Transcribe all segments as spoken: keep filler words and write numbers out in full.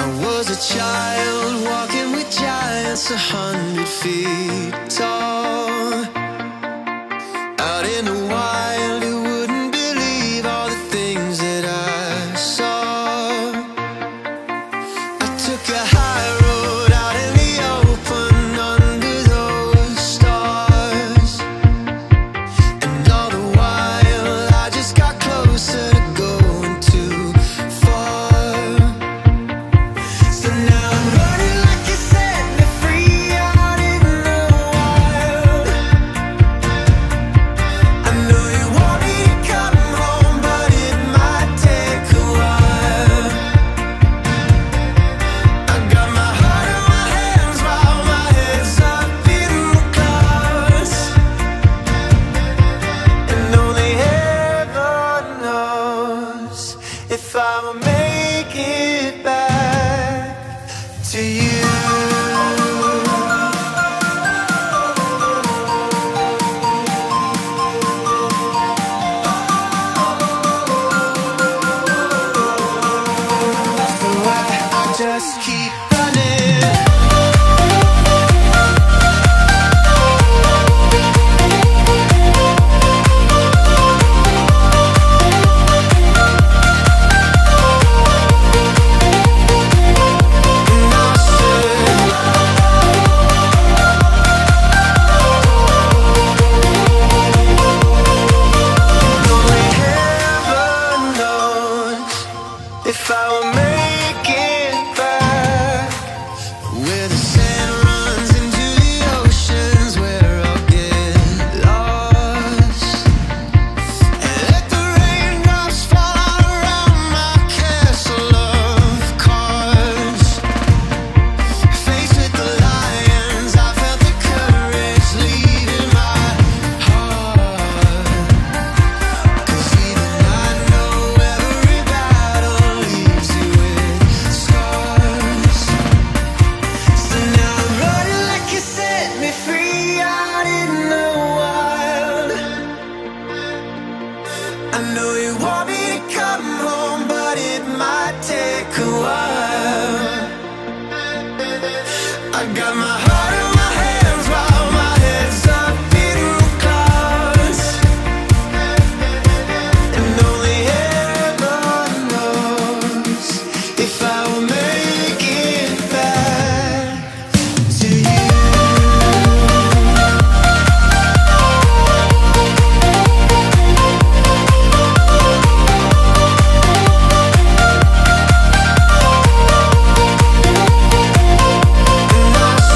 was a child walking with giants a hundred feet tall. Out in the wild, you wouldn't believe all the things that I saw. I took a high road out in the open under those stars, and all the while I just got closer to going too far. So now I'm running like you set me free out in the wild. I know you want me to come home, but it might take a while. I got my heart in my hands while my head's up in the clouds, and only heaven knows if I will make it back to you. So I, I just keep running. And I said, only heaven knows if I will make it back. Where the sand runs into the oceans, where I'll get lost, and let the raindrops fall out around my castle of cards. Faced with the lions, I felt the courage leaving my heart. 'Cause even I know every battle leaves you with scars. So now I'm running like you set me free out in the wild. I know you want me to come home, but it might take a while. I got my heart in my hands while my head's up in the clouds, and only heaven knows if I will make it back to you. And I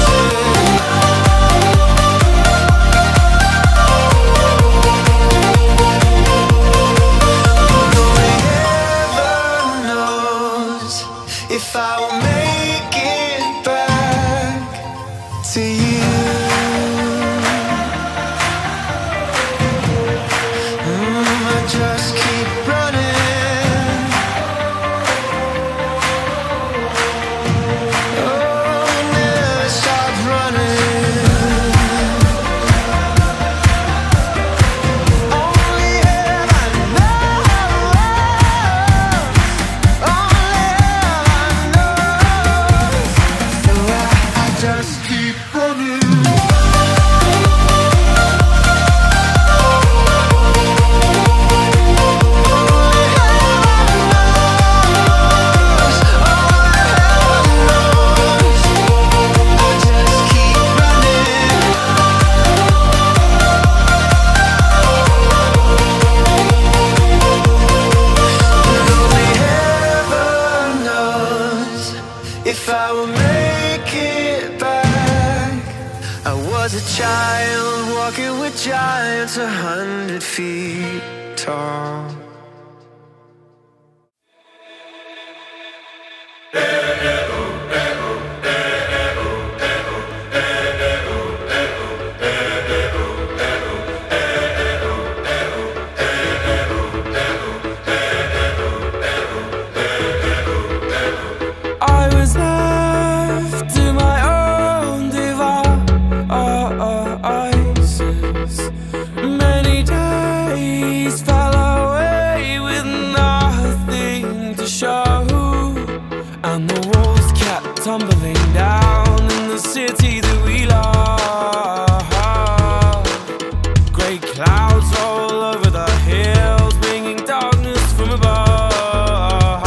child walking with giants a hundred feet tall. I was left to my own devices. Many days fell away. clouds roll over the hills, bringing darkness from above.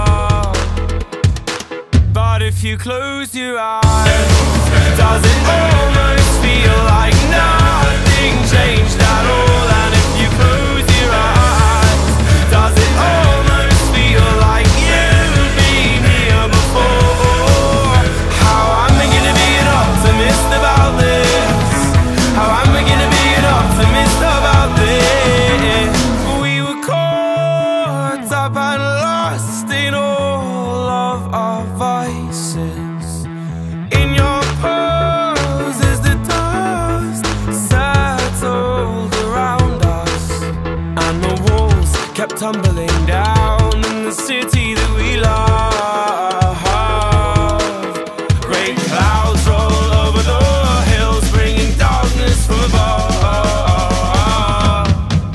But if you close your eyes, does it almost feel like nothing changed at all? And if you close your eyes, does it almost feel like you've been here before? How am I gonna be an optimist about this? How am I gonna be an optimist about this? We were caught up and lost in all of our vices. In your pose as the dust settled around us, and the walls kept tumbling down in the city that we love. Great clouds roll over the hills, bringing darkness from above.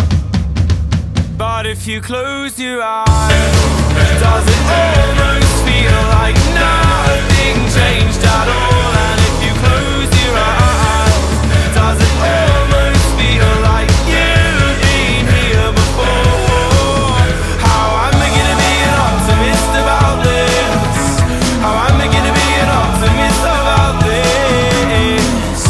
But if you close your eyes, does it almost feel like nothing changed at all? And if you close your eyes, does it almost feel like you've been here before? How am I gonna be an optimist about this? How am I gonna be an optimist about this?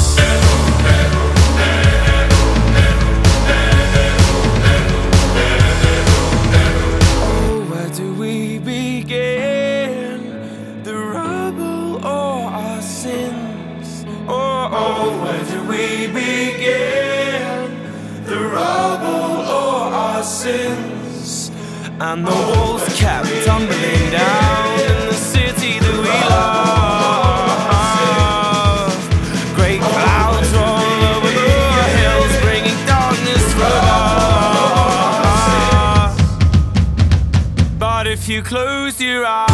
Oh, where do we begin? The rubble or our sins? Oh, oh, where do we begin? The rubble or our sins? And the walls kept tumbling down in the city that we love. Great clouds roll over the hills, bringing darkness from above. But if you close your eyes,